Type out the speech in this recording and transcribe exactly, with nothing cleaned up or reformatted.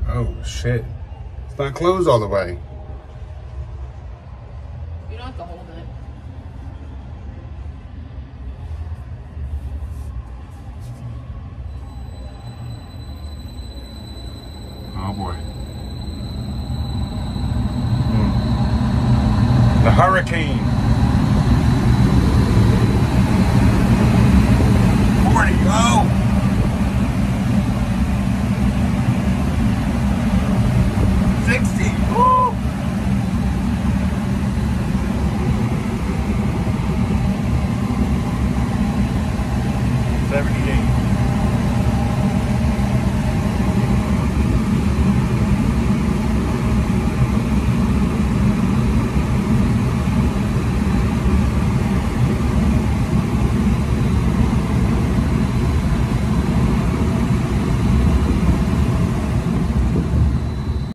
Oh, shit. It's not closed all the way. You don't have to hold it. Oh, boy. Hmm. The hurricane.